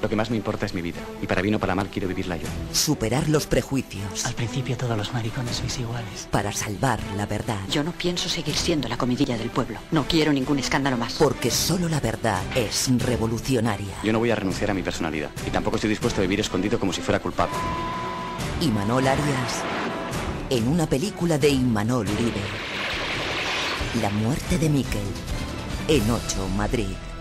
Lo que más me importa es mi vida. Y para bien o para mal quiero vivirla yo. Superar los prejuicios. Al principio todos los maricones sois iguales. Para salvar la verdad. Yo no pienso seguir siendo la comidilla del pueblo. No quiero ningún escándalo más. Porque solo la verdad es revolucionaria. Yo no voy a renunciar a mi personalidad. Y tampoco estoy dispuesto a vivir escondido como si fuera culpable. Imanol Arias, en una película de Imanol Uribe. La muerte de Miquel, en 8 Madrid.